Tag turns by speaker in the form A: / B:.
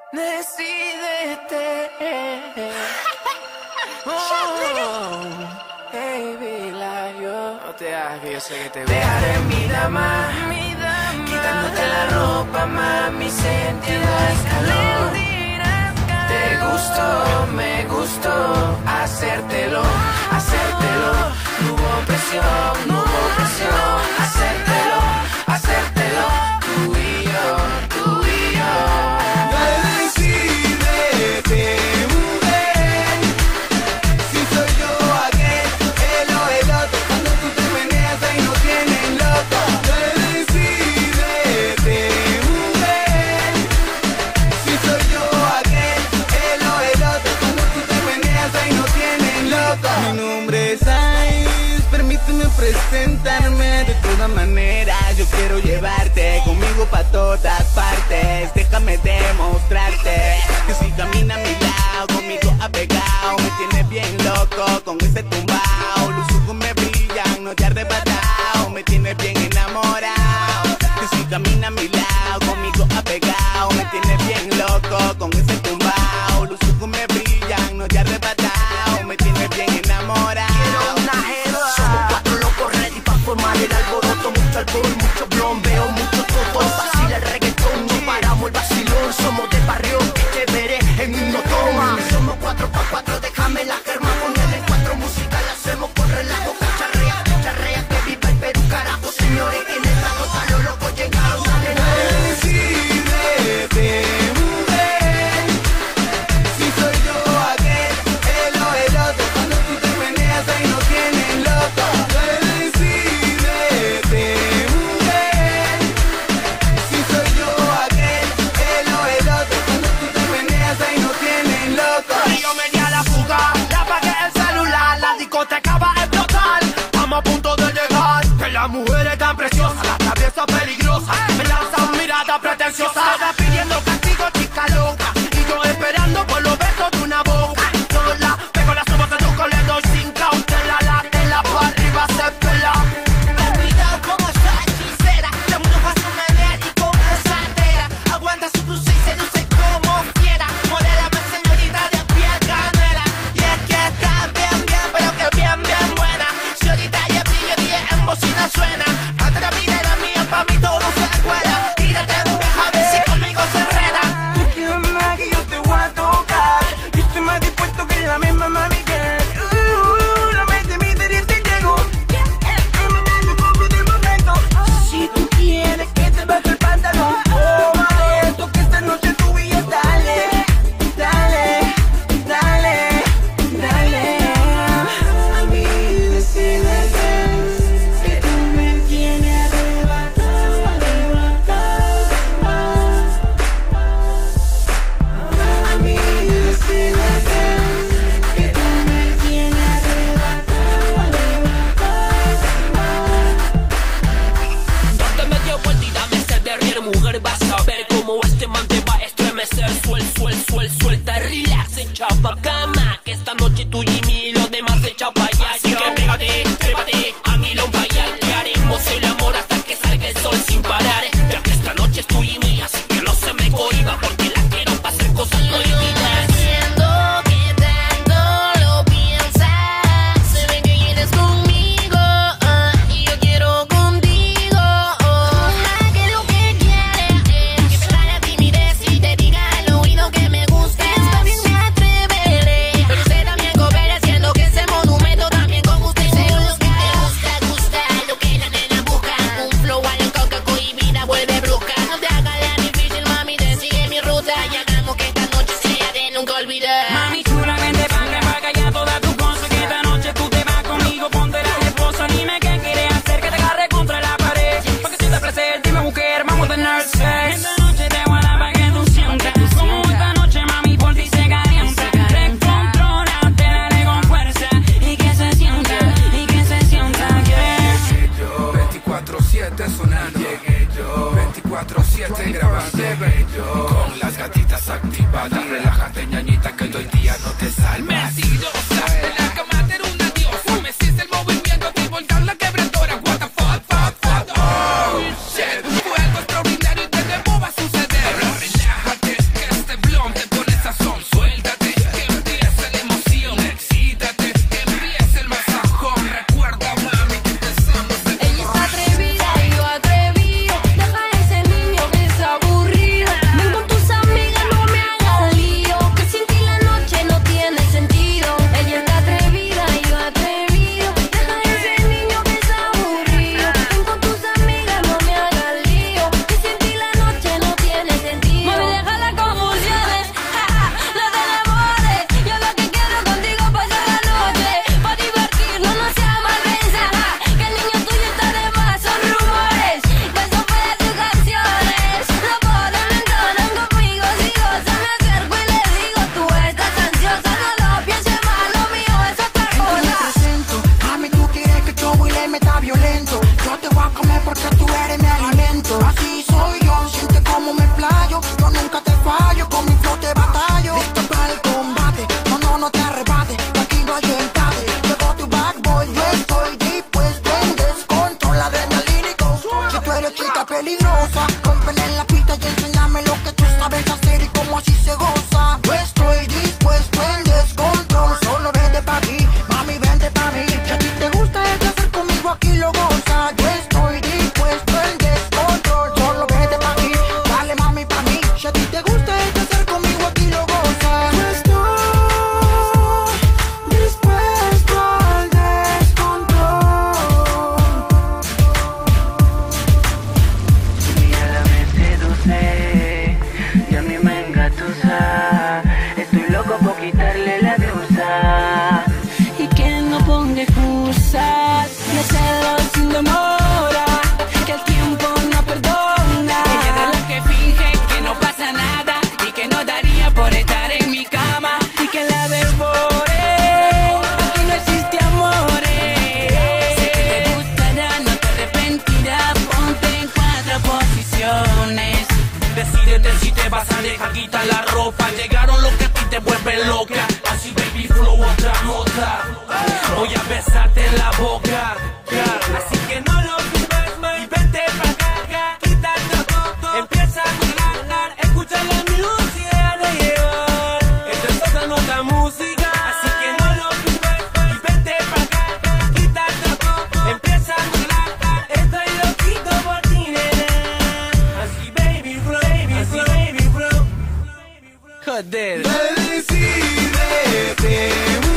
A: Decídete. Oh, baby, no te hagas que yo sé que te gusta. Te haré mi dama, quitándote la ropa, mami, sintiendo el calor. Te gustó, me gustó hacértelo. No hubo presión, hacértelo. Tú y yo.
B: Decídete, mujer. Si soy yo aquel, él o el otro. Cuando tú te meneas ahí no tienen loco. Decídete, mujer. Si soy yo aquel, él o el otro. Cuando tú te meneas ahí no tienen loco. Mi nombre es Ice, permíteme presentarme. De todas maneras yo quiero llevarte conmigo pa' todas partes. Déjame demostrarte que si camina a mi lado, conmigo apegado, me tienes bien loco con ese tumbao. Los ojos me brillan, no te he arrebatado, me tienes bien enamorado. Que si camina a mi lado, conmigo apegado, me tienes bien loco con ese tumbao. Los ojos me brillan, no te he arrebatado, me tienes bien enamorado.
C: Somos cuatro locos ready pa' formar el alboroto. Mucho alcohol, mucho blon, veo mucho toto. Vacila el reggaetón, no paramos el vacilón. Somos de barrio, que te veré en uno toma. Somos 4x4, déjame la germa. Con el encuentro musical hacemos con relajo. Charrea, que viva el Perú, carajo. Señores, en el rato tan los locos llegaron. Dale, dale.
B: Decídete, mujer. Si soy yo aquel, él o el otro. Cuando tú te meneas ahí no tienen loco. Decídete, mujer. Si soy yo aquel, él o el otro. Cuando tú te meneas ahí no tienen loco.
C: Y yo me di a la fuga, le apagué el celular, la discoteca va a explotar. Estamos a punto de llegar, que la mujer es tan preciosa, la traviesa peligrosa, me lanzan mirada pretenciosa. Estaba pidiendo castigo, chica loca, y yo esperando por los besos de una boca. Yo la pego, la subo, seduco, le doy sin cautela, la tela pa' arriba se pela. Cuidado como esa hechicera, la mujer va a su manera y como soltera. Aguanta su cruce y seduce como quiera. Modélame, señorita de piel canela. Y es que está bien, pero que bien buena. Señorita y el brillo, dije en bocina suena. Antes de mí, de la mía, pa' mí todo se cuela. Tírate, a ver si conmigo se enreda.
A: Tú quieres más que yo te voy a tocar. Yo estoy más dispuesto que la misma mami girl. La mente me interesa y llego. Me copio de momento. Si tú quieres que te baje el pantalón, oh, vale, esto que esta noche tú y yo, dale. A mí decídete, que tú me tienes arrebatado. A mí decídete, que tú me tienes
D: Date media vuelta y dame ese derrier, mujer, vas a ver cómo este man te va a estremecer. Suelta, relax, echa pa' cama, que esta noche tú y mí, los demás echa pa' allá. Así que pégate, trépate, a mi lompa y al que haremos el amor hasta que salga el sol sin parar. Ya que esta noche es tú y mía, así que no se me cohiba, porque la quiero pa' hacer cosas prohibidas.
E: Siento que tanto lo piensas, se ve que vienes conmigo, y yo quiero contigo. Que lo que quieres es que me da la timidez y te diga al oído que me gustes. También me atreveré, pero usted también coopera, siendo que ese monumento también con usted se busca. Te gusta lo que la nena busca, un flow a la coca cohibida vuelve brusca. No te hagas la difícil, mami, te sigue mi ruta y hagamos que esta noche sea de nunca olvidar.
F: Mami chula, vente pa' acá ya toda tu cosa. Que esta noche tú te vas conmigo, ponte la esposa. Dime qué quieres hacer, que te agarre contra la pared. Pa' que sientas placer, dime mujer, vamos a tener sex. Esta noche te voy a dar pa' que tú sientas como esta noche, mami, por ti se calienta. Te controla, te daré con fuerza. Y que se sienta,
A: Llegué yo, 24/7 sonando. Llegué yo, 24/7 grabando. Llegué yo, con las gatitas activadas. Relájate, ñañita, que hoy día no te salvas.
G: Mentirosa, en la cama era una diosa. Me hiciste el movimiento, te volcán la quebradora. What the fuck, oh shit. Fue algo extraordinario y de nuevo va a suceder. Relájate, que este blog
D: Decídete si te vas a dejar quitar la ropa. Llegaron los que a ti te vuelven loca. Así baby flow otra nota. Voy a besarte en la boca. Así que no lo dudes más y vente pa' acá. Quítate todo, empieza a bailar. Escucha la música de llevar. Esta es otra nota música. Así que no lo dudes más y vente pa' acá. Quítate todo, empieza a bailar. Estoy loquito por ti, nena. Así baby flow. Joder.
B: Decídete.